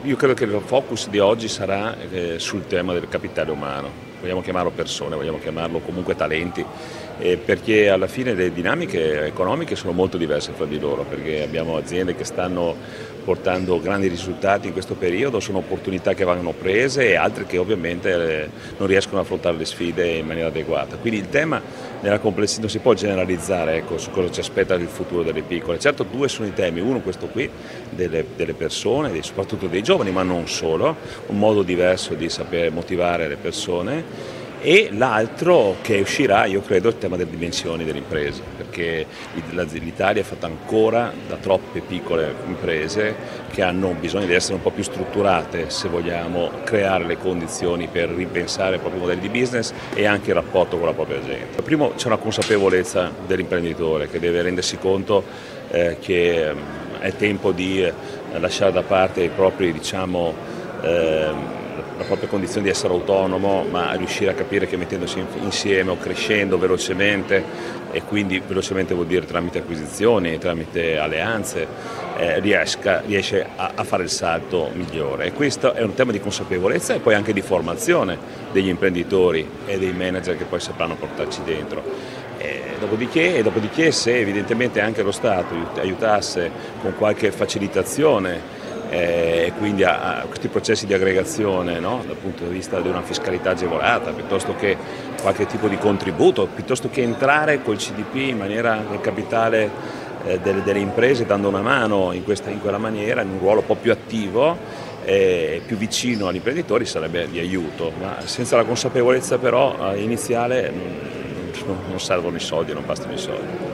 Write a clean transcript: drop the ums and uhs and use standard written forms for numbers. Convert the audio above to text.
Io credo che il focus di oggi sarà sul tema del capitale umano, vogliamo chiamarlo persone, vogliamo chiamarlo comunque talenti, perché alla fine le dinamiche economiche sono molto diverse fra di loro, perché abbiamo aziende che stanno portando grandi risultati in questo periodo, sono opportunità che vanno prese e altre che ovviamente non riescono ad affrontare le sfide in maniera adeguata. Quindi il tema nella complessità non si può generalizzare, ecco, su cosa ci aspetta il futuro delle piccole. Certo, due sono i temi, uno questo qui delle persone, soprattutto dei giovani, ma non solo, un modo diverso di saper motivare le persone, e l'altro che uscirà, io credo, è il tema delle dimensioni delle imprese, perché l'Italia è fatta ancora da troppe piccole imprese che hanno bisogno di essere un po' più strutturate se vogliamo creare le condizioni per ripensare i propri modelli di business e anche il rapporto con la propria gente. Primo c'è una consapevolezza dell'imprenditore che deve rendersi conto che è tempo di lasciare da parte i propri, la propria condizione di essere autonomo, ma riuscire a capire che mettendosi insieme o crescendo velocemente, e quindi velocemente vuol dire tramite acquisizioni, tramite alleanze, riesce a fare il salto migliore. E questo è un tema di consapevolezza e poi anche di formazione degli imprenditori e dei manager che poi sapranno portarci dentro. Dopodiché se evidentemente anche lo Stato aiutasse con qualche facilitazione e quindi a questi processi di aggregazione, no? Dal punto di vista di una fiscalità agevolata, piuttosto che qualche tipo di contributo, piuttosto che entrare col CDP in maniera nel capitale delle imprese, dando una mano in quella maniera, in un ruolo un po' più attivo e più vicino agli imprenditori, sarebbe di aiuto, ma senza la consapevolezza però iniziale non servono i soldi, non bastano i soldi.